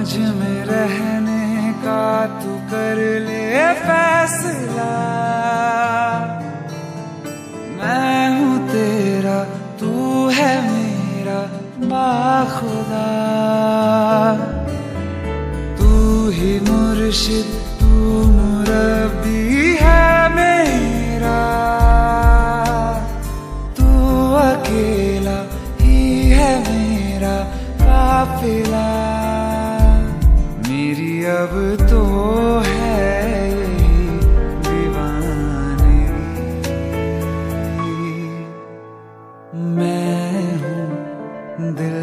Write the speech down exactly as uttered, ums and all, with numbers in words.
मुझ में रहने का तू कर ले फैसला। मैं हूँ तेरा, तू है मेरा बाखुदा। तू ही मुर्शिद, तू मुरब्बी है मेरा। तू अकेला ही है मेरा काफिला। मेरी अब तो है यही दीवानगी। मैं हूँ दिल